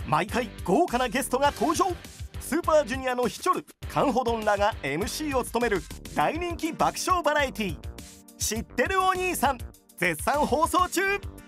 毎回豪華なゲストが登場。スーパージュニアのヒチョル、カンホドンらが MC を務める大人気爆笑バラエティー、知ってるお兄さん、絶賛放送中。